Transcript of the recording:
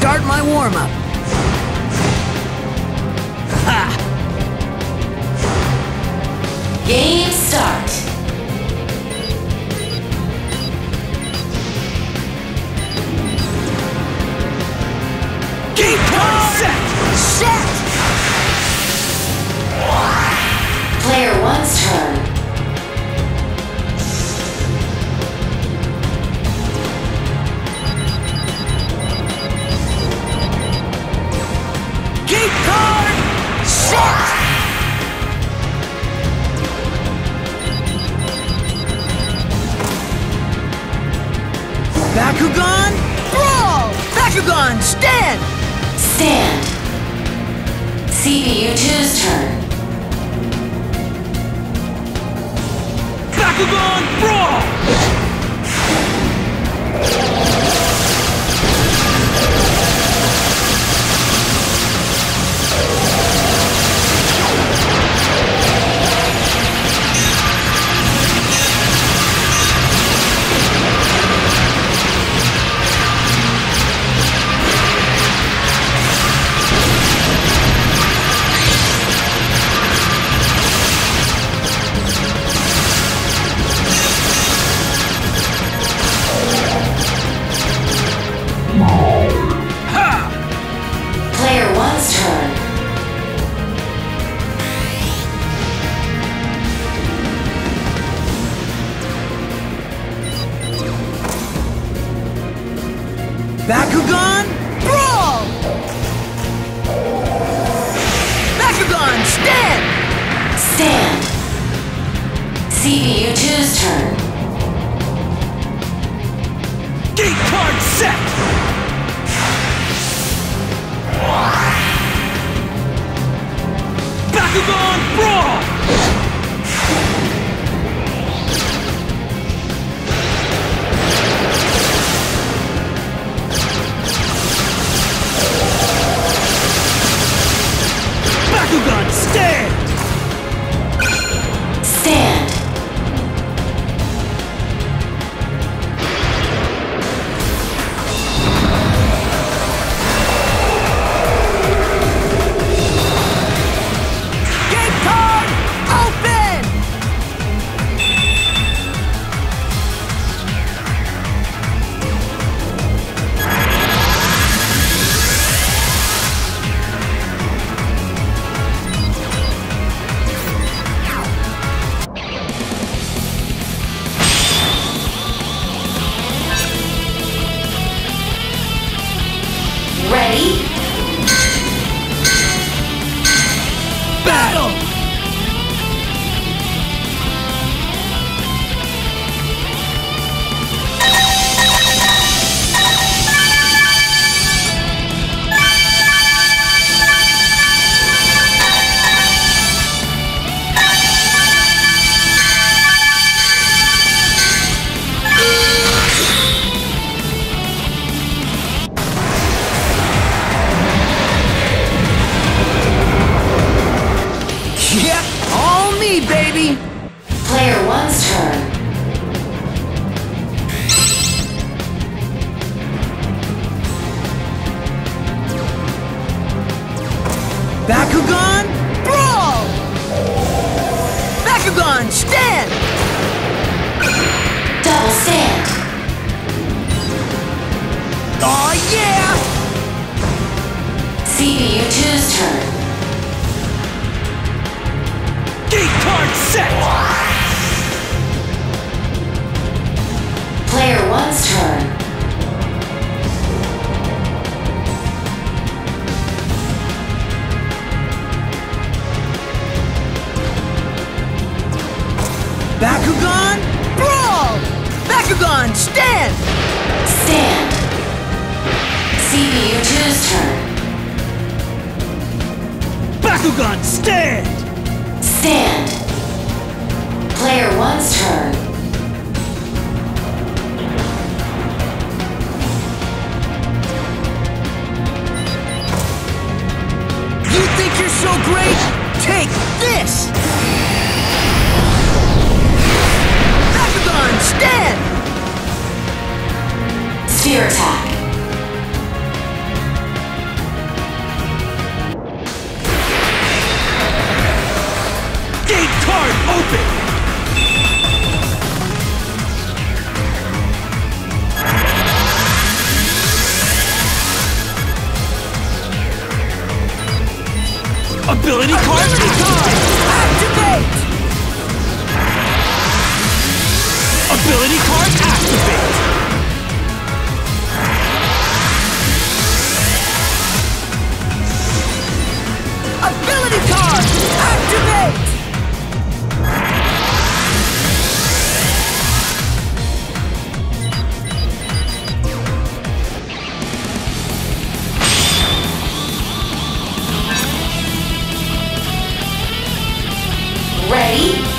start my warm-up. Ha! Game start. Game card set! Set! Player one's turn. Game card set! Bakugan, brawl! Bakugan, stand! Stand. CPU2's turn. Bakugan, brawl! Player one's turn. Bakugan, brawl! Bakugan, stand! Stand. CPU2's turn. Gate card set! Bakugan, brawl! Bakugan, stand! Stand. Gate card, open! Ready? Battle! Yep, all me, baby! Player one's turn. Bakugan, brawl! Bakugan, stand! Double stand. Aw, yeah! CPU2's turn. Gate card set! Player one's turn. Bakugan, brawl! Bakugan, stand! Stand. CPU2's turn. Bakugan, stand! Stand. Player one's turn. You think you're so great? Take this! Bakugan, stand! Sphere attack. Ability card activate! Ability card activate! Ability card activate! Ready?